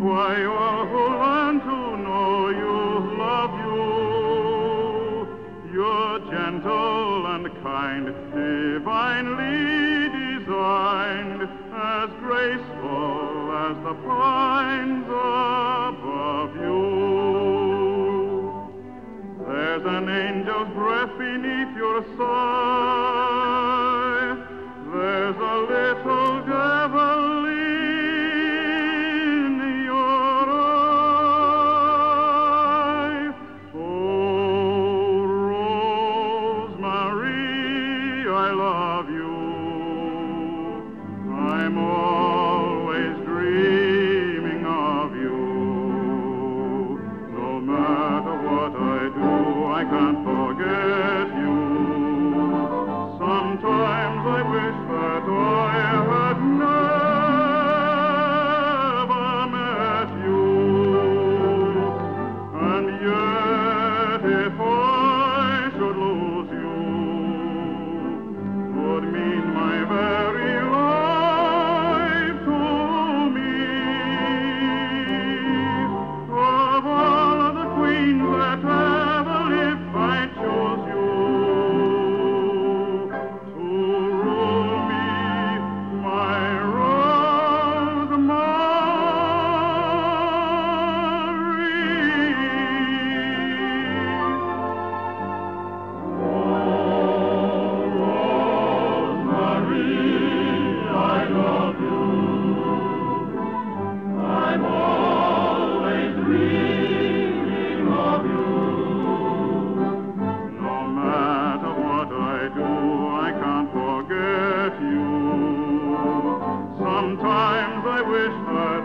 Why, all who learn to know you love you. You're gentle and kind, divinely designed, as graceful as the pines above you. There's an angel's breath beneath your sigh. There's a little devil in your eye. Oh, Rosemary, I love you. I'm always dreaming of you. No matter what I do, I can't forget you. Sometimes I wish that I had never met you. And yet if I should lose you, would mean my very life to me. Of all the queens that ever lived, I chose you to rule me, my Rosemary. I love you. I'm always dreaming of you. No matter what I do, I can't forget you. Sometimes I wish that